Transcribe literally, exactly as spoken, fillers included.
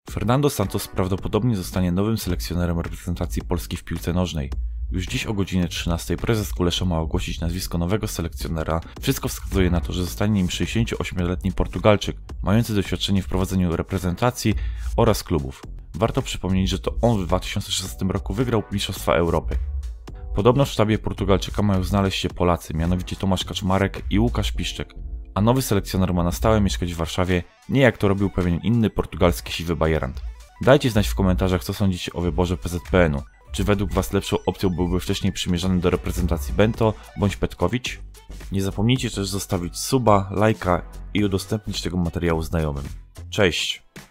Fernando Santos prawdopodobnie zostanie nowym selekcjonerem reprezentacji Polski w piłce nożnej. Już dziś o godzinie trzynastej prezes Kulesza ma ogłosić nazwisko nowego selekcjonera. Wszystko wskazuje na to, że zostanie nim sześćdziesięcioośmioletni Portugalczyk, mający doświadczenie w prowadzeniu reprezentacji oraz klubów. Warto przypomnieć, że to on w dwa tysiące szesnastym roku wygrał Mistrzostwa Europy. Podobno w sztabie Portugalczyka mają znaleźć się Polacy, mianowicie Tomasz Kaczmarek i Łukasz Piszczek, a nowy selekcjoner ma na stałe mieszkać w Warszawie, nie jak to robił pewien inny portugalski siwy bajerant. Dajcie znać w komentarzach, co sądzicie o wyborze P Z P N-u. Czy według Was lepszą opcją byłby wcześniej przymierzany do reprezentacji Bento bądź Petkowicz? Nie zapomnijcie też zostawić suba, lajka i udostępnić tego materiału znajomym. Cześć!